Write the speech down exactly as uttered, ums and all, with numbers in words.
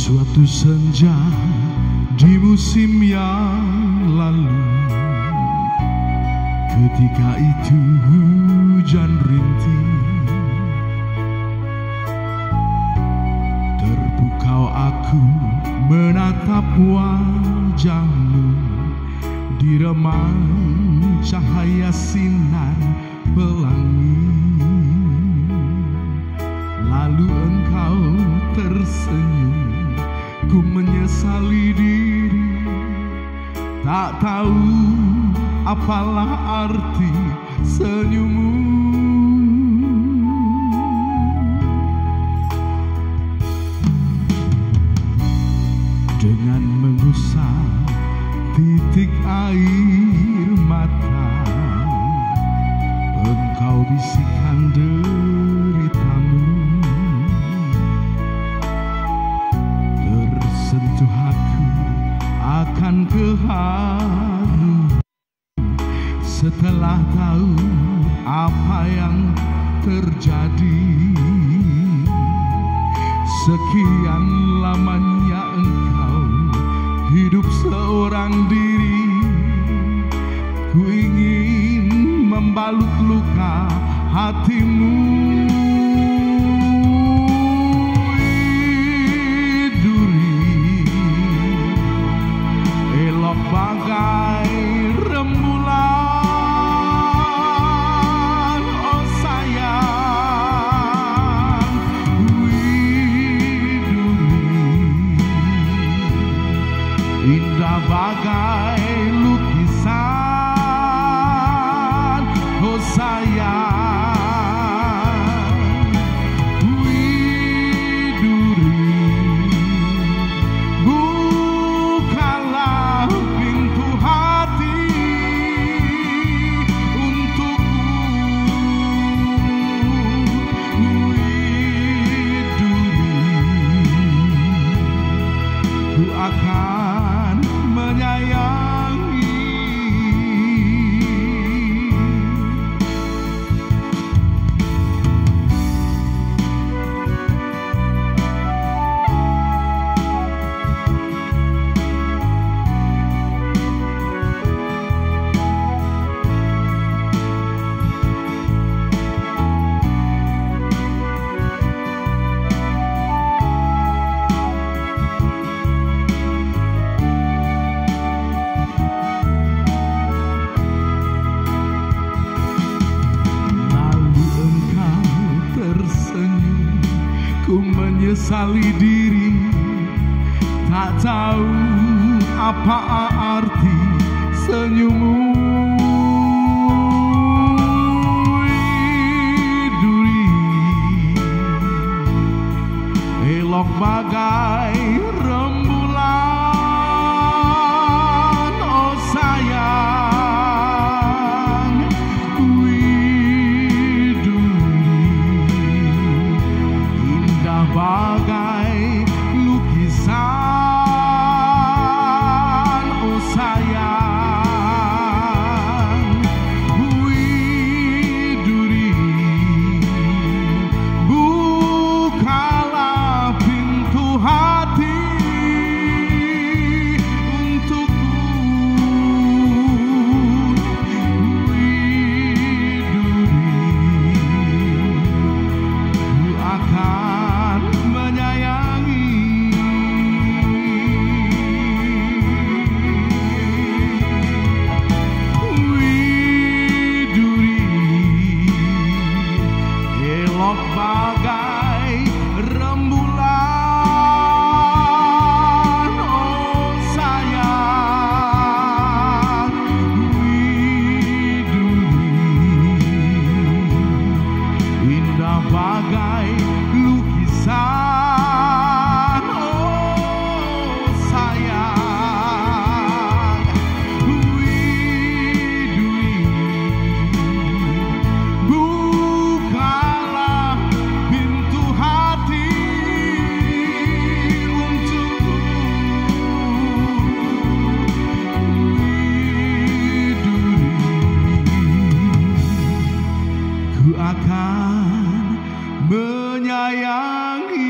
Suatu senja di musim yang lalu, ketika itu hujan rintih, terpukau aku menatap wajahmu di remang cahaya sinar pelangi. Lalu engkau tersenyum, ku menyesali diri, tak tahu apalah arti senyummu. Dengan mengusap titik air mata, engkau bisikan deritamu. Tersentuh aku akan keharuan setelah tahu apa yang terjadi. Sekian lamanya engkau hidup seorang diri, ku ingin membalut luka hatimu. Duri elok bagai rembulan, oh sayang. Wih duri indah bagai lukisan, oh sayang. Wih duri, bukalah pintu hati untukku. Wih duri, ku akan menyayangi. Ku menyesali diri, tak tahu apa arti senyummu. Duri elok bagai rembulan, oh sayang. Wih duri indah bagai lukisan, oh sayang. Wih duri, bukalah pintu hati untukku. Wih duri, ku akan menyayangi. Wih duri elok bagai rembulan, oh sayang. Wih duri indah bagai lukisan, oh sayang. Wih duri, bukalah pintu hati untukku. Wih duri, ku akan menyayangi.